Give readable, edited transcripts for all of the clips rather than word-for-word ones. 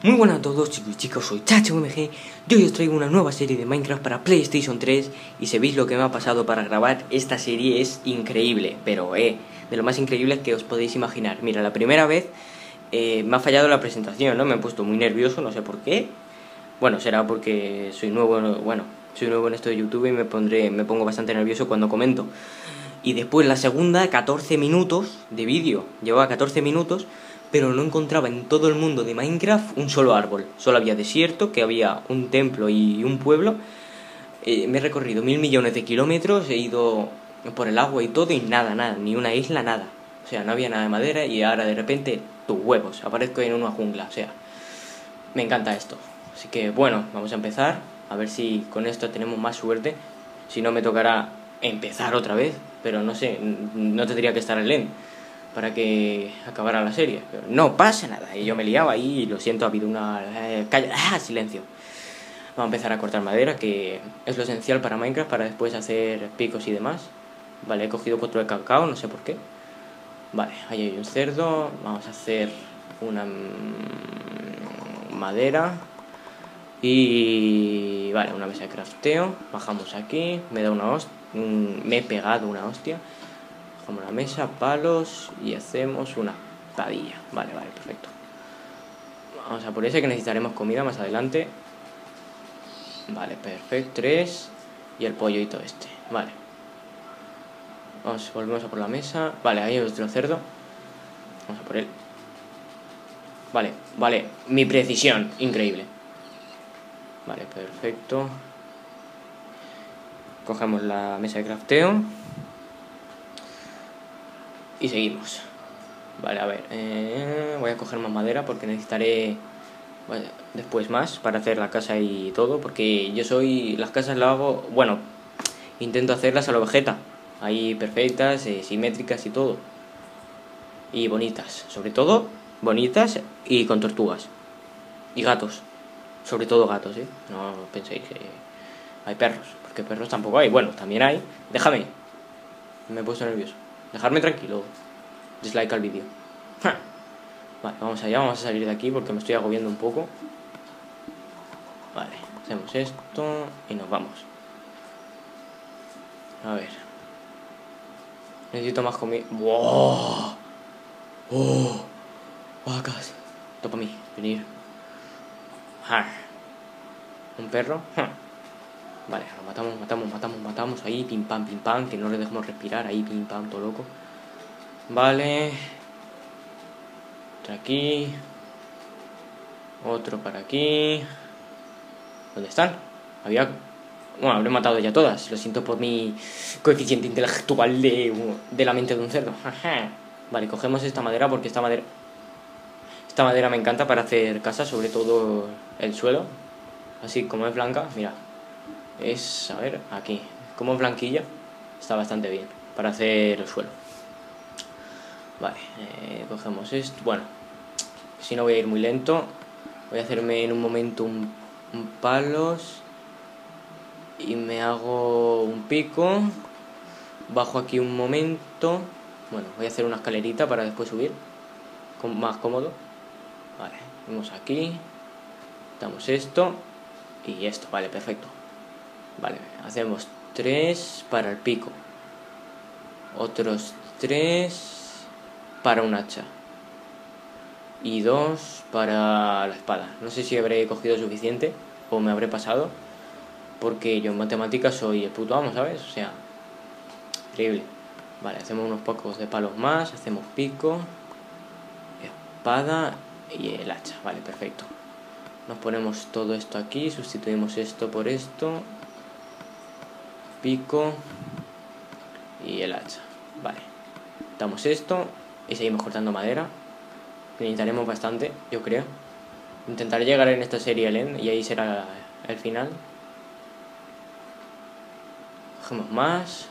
Muy buenas a todos chicos y chicas, soy ChachoMG y hoy os traigo una nueva serie de Minecraft para PlayStation 3. Y si veis lo que me ha pasado para grabar esta serie es increíble, pero de lo más increíble que os podéis imaginar. Mira, la primera vez me ha fallado la presentación, ¿no? Me he puesto muy nervioso, no sé por qué. Bueno, será porque soy nuevo, soy nuevo en esto de YouTube y me pongo bastante nervioso cuando comento. Y después la segunda, 14 minutos de vídeo, llevaba 14 minutos, pero no encontraba en todo el mundo de Minecraft un solo árbol. Solo había desierto, que había un templo y un pueblo. Me he recorrido 1000 millones de kilómetros, he ido por el agua y todo y nada, ni una isla, nada. O sea, no había nada de madera y ahora de repente, tus huevos, aparezco en una jungla. O sea, me encanta esto. Así que bueno, vamos a empezar, a ver si con esto tenemos más suerte. Si no me tocará empezar otra vez, pero no sé, no tendría que estar el end para que acabara la serie, pero no pasa nada, y yo me liaba ahí y lo siento, ha habido una... silencio. Vamos a empezar a cortar madera, que es lo esencial para Minecraft, para después hacer picos y demás. Vale, he cogido 4 de cacao, no sé por qué. Vale, ahí hay un cerdo, vamos a hacer una madera. Y vale, una mesa de crafteo, bajamos aquí, me he pegado una hostia. Bajamos la mesa, palos y hacemos una padilla. Vale, perfecto. Vamos a por ese, que necesitaremos comida más adelante. Vale, perfecto, 3. Y el pollo y todo este, vale. Volvemos a por la mesa. Vale, ahí hay otro cerdo. Vamos a por él. Vale, mi precisión, increíble. Vale, perfecto. Cogemos la mesa de crafteo y seguimos. Vale, a ver, voy a coger más madera porque necesitaré después más para hacer la casa y todo, porque las casas las hago, bueno, intento hacerlas a lo Vegeta, ahí perfectas, simétricas y todo, y bonitas, sobre todo bonitas y con tortugas y gatos, sobre todo gatos, no penséis que hay perros, porque perros tampoco hay, bueno, también hay. Déjame, me he puesto nervioso, dejarme tranquilo, dislike al vídeo. Vale, vamos allá, vamos a salir de aquí porque me estoy agobiando un poco. Vale, hacemos esto y nos vamos. A ver, necesito más comida. ¡Wow! ¡Oh! Vacas, topa a mí, venir. ¿Un perro? Vale, lo matamos ahí, pim pam, que no le dejemos respirar, ahí pim pam, todo loco. Vale. Otro aquí. Otro para aquí. ¿Dónde están? Bueno, habré matado ya todas. Lo siento por mi coeficiente intelectual de la mente de un cerdo. Vale, cogemos esta madera porque esta madera me encanta para hacer casas, sobre todo el suelo. Así como es blanca, mira. A ver, aquí. Como es blanquilla, está bastante bien para hacer el suelo. Vale, cogemos esto. Bueno, si no voy a ir muy lento. Voy a hacerme en un momento un palos. Y me hago un pico. Bajo aquí un momento. Bueno, voy a hacer una escalerita para después subir más cómodo. Vale, vamos aquí. Damos esto y esto, vale, perfecto. Vale, hacemos 3 para el pico. Otros 3 para un hacha. Y 2 para la espada. No sé si habré cogido suficiente o me habré pasado, porque yo en matemáticas soy el puto amo, ¿sabes? O sea, increíble. Vale, hacemos unos pocos de palos más. Hacemos pico, espada y el hacha. Vale, perfecto. Nos ponemos todo esto aquí. Sustituimos esto por esto. Pico y el hacha. Vale, damos esto y seguimos cortando madera, que necesitaremos bastante, yo creo. Intentaré llegar en esta serie al end y ahí será el final. Cogemos más.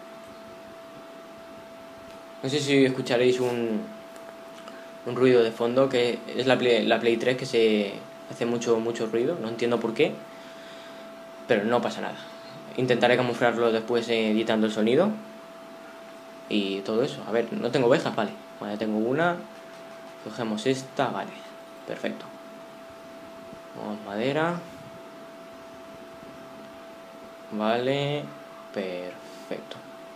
No sé si escucharéis un ruido de fondo, que es la Play 3, que se hace mucho ruido. No entiendo por qué, pero no pasa nada. Intentaré camuflarlo después editando el sonido y todo eso. A ver, no tengo ovejas, vale. Bueno, ya tengo una. Cogemos esta, vale. Perfecto. Vamos, madera. Vale, perfecto.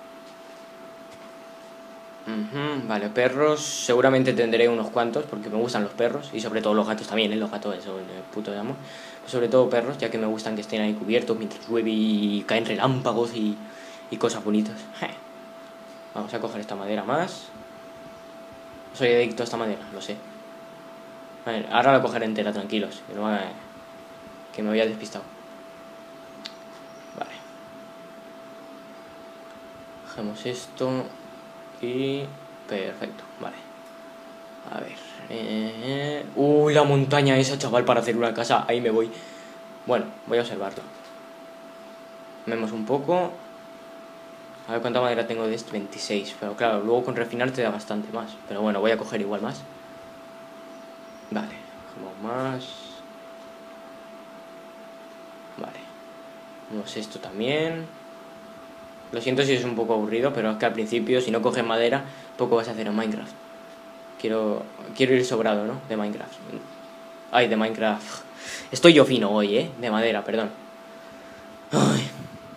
Vale, perros, seguramente tendré unos cuantos porque me gustan los perros y sobre todo los gatos también, los gatos son el puto amo. Sobre todo perros, ya que me gustan que estén ahí cubiertos mientras llueve y caen relámpagos y cosas bonitas. Vamos a coger esta madera más. Soy adicto a esta madera, lo sé. Vale, ahora la cogeré entera, tranquilos, que me había despistado. Vale. Dejemos esto y perfecto, vale. A ver, la montaña esa, chaval, para hacer una casa. Ahí me voy. Bueno, voy a observarlo. Vemos un poco. A ver cuánta madera tengo de esto. 26, pero claro, luego con refinar te da bastante más. Pero bueno, voy a coger igual más. Vale, cogemos más. Vale. Vemos esto también. Lo siento si es un poco aburrido, pero es que al principio, si no coges madera, poco vas a hacer en Minecraft. Quiero ir sobrado, ¿no? De Minecraft. Ay, de Minecraft. Estoy yo fino hoy, de madera, perdón. Ay.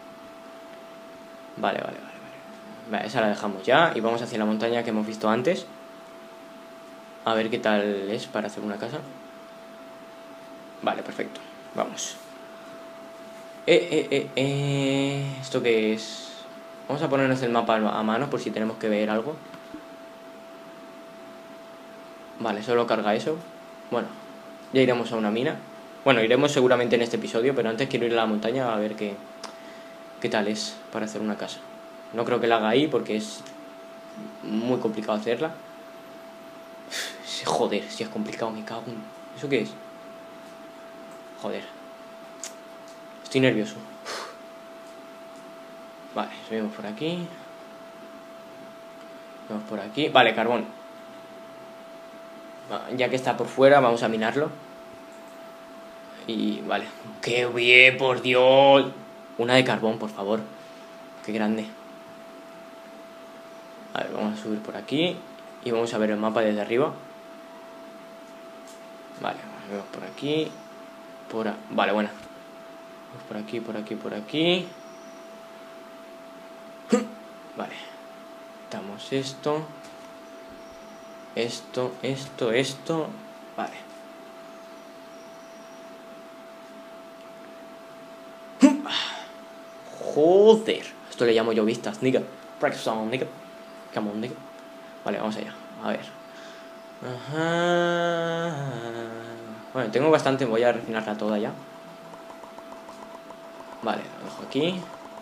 Vale. Vale, esa la dejamos ya. Y vamos hacia la montaña que hemos visto antes. A ver qué tal es para hacer una casa. Vale, perfecto. Vamos. ¿Esto qué es? Vamos a ponernos el mapa a mano por si tenemos que ver algo. Vale, solo carga eso. Bueno, ya iremos a una mina. Bueno, iremos seguramente en este episodio, pero antes quiero ir a la montaña a ver qué tal es para hacer una casa. No creo que la haga ahí porque es muy complicado hacerla. Joder, si es complicado, me cago en... ¿Eso qué es? Joder. Estoy nervioso. Vale, subimos por aquí. Vamos por aquí. Vale, carbón. Ya que está por fuera, vamos a minarlo. Y vale. ¡Qué bien, por Dios! Una de carbón, por favor. ¡Qué grande! A ver, vamos a subir por aquí. Y vamos a ver el mapa desde arriba. Vale, vamos por aquí. Vale, bueno. Vamos por aquí, por aquí, por aquí. Vale. Quitamos esto. Esto. Vale. Joder. Esto le llamo yo vistas, nigga. Practice on, nigga. Come on, nigga. Vale, vamos allá. A ver. Ajá. Bueno, tengo bastante. Voy a refinarla toda ya. Vale, lo dejo aquí.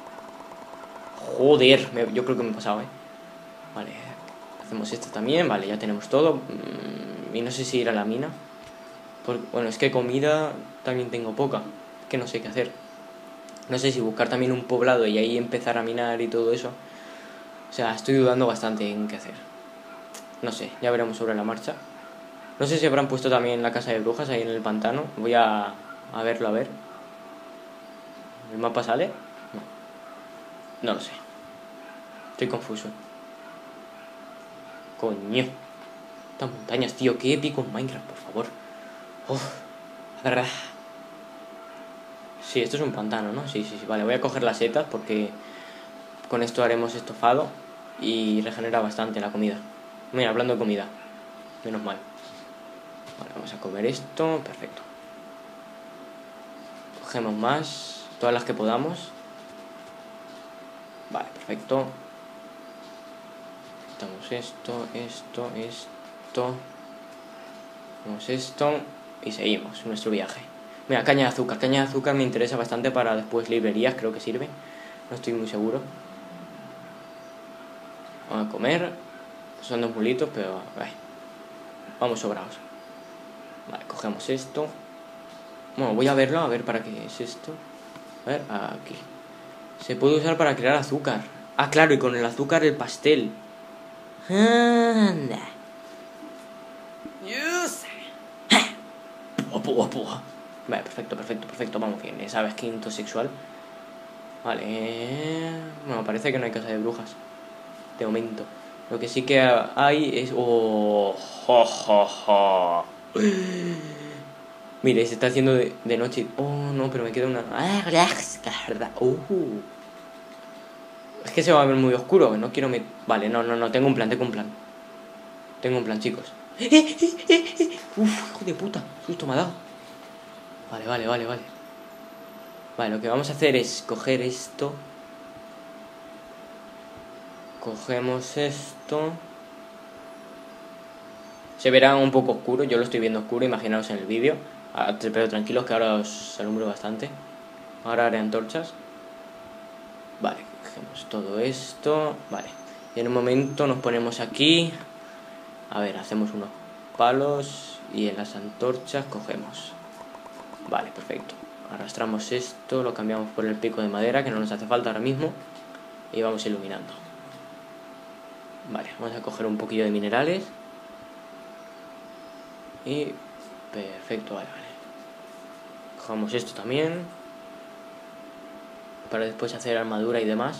Joder, yo creo que me he pasado, Vale, hacemos esto también. Vale, ya tenemos todo. Y no sé si ir a la mina. Bueno, es que comida también tengo poca. Que no sé qué hacer. No sé si buscar también un poblado y ahí empezar a minar y todo eso. O sea, estoy dudando bastante en qué hacer. No sé, ya veremos sobre la marcha. No sé si habrán puesto también la casa de brujas ahí en el pantano. Voy a verlo, a ver. ¿El mapa sale? No lo sé. Estoy confuso. Coño. Estas montañas, tío. Qué épico en Minecraft, por favor. La verdad. Sí, esto es un pantano, ¿no? Sí. Vale, voy a coger las setas porque con esto haremos estofado y regenera bastante la comida. Mira, hablando de comida. Menos mal. Vale, vamos a comer esto. Perfecto. Cogemos más. Todas las que podamos. Vale, perfecto. Quitamos esto. Hacemos esto y seguimos nuestro viaje. Mira, caña de azúcar. Caña de azúcar me interesa bastante para después librerías, creo que sirve. No estoy muy seguro. Vamos a comer. Son 2 mulitos, pero vamos sobrados. Vale, cogemos esto. Bueno, voy a verlo, a ver para qué es esto. A ver, aquí. Se puede usar para crear azúcar. Ah, claro, y con el azúcar el pastel. Anda. Vale, perfecto. Vamos bien. Esa skin sexual. Vale. Bueno, parece que no hay casa de brujas. De momento. Lo que sí que hay es... ¡Oh! ¡Jo! Mire, se está haciendo de noche. Oh, no, pero me queda una... Es que se va a ver muy oscuro, no quiero... Vale, no, tengo un plan. Tengo un plan, chicos. Uf, hijo de puta, susto me ha dado. Vale. Vale, lo que vamos a hacer es coger esto. Cogemos esto. Se verá un poco oscuro, yo lo estoy viendo oscuro, imaginaos en el vídeo. Pero tranquilos que ahora os alumbro bastante. Ahora haré antorchas. Vale, cogemos todo esto. Vale, y en un momento nos ponemos aquí. A ver, hacemos unos palos y en las antorchas cogemos. Vale, perfecto. Arrastramos esto, lo cambiamos por el pico de madera, que no nos hace falta ahora mismo. Y vamos iluminando. Vale, vamos a coger un poquillo de minerales. Y perfecto, vale. Cogemos esto también. Para después hacer armadura y demás.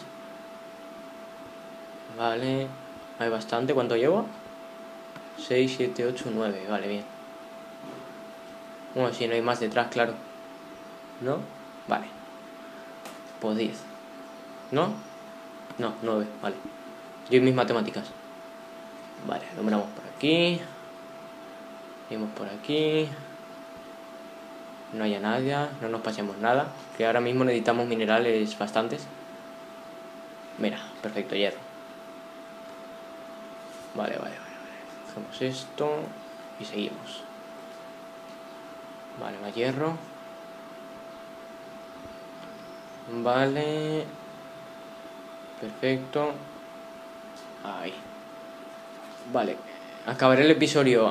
Vale, hay bastante. ¿Cuánto llevo? 6, 7, 8, 9. Vale, bien. Bueno, si no hay más detrás, claro. ¿No? Vale. Pues 10. ¿No? No, 9, vale. Yo y mis matemáticas. Vale, nombramos por aquí. Seguimos por aquí. No haya nadie, no nos pasemos nada. Que ahora mismo necesitamos minerales bastantes. Mira, perfecto, hierro. Vale. Cogemos esto y seguimos. Vale, más hierro. Vale. Perfecto. Ahí. Vale. Acabaré el episodio.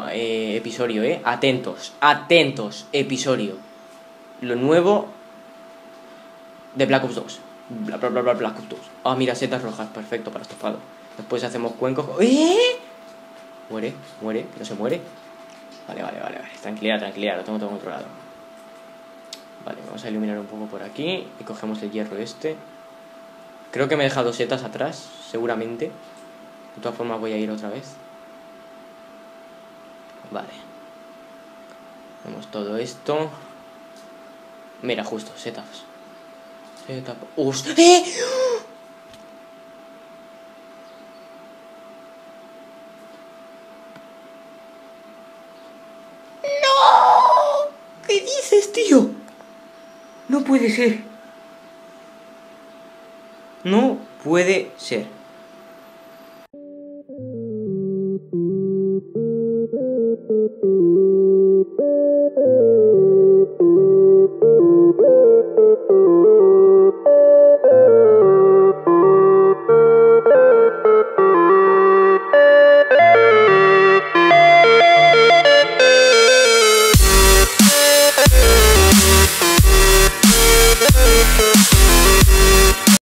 Atentos. Episodio. Lo nuevo de Black Ops 2. Black Ops 2. Ah, mira, setas rojas. Perfecto para estofado. Después hacemos cuencos. Muere. Que no se muere. Vale. Tranquilidad. Lo tengo todo controlado. Vale, vamos a iluminar un poco por aquí. Y cogemos el hierro este. Creo que me he dejado setas atrás, seguramente. De todas formas voy a ir otra vez. Vale. Vemos todo esto. Mira, justo, setas. ¡Eh! ¡No! ¿Qué dices, tío? No puede ser. No puede ser.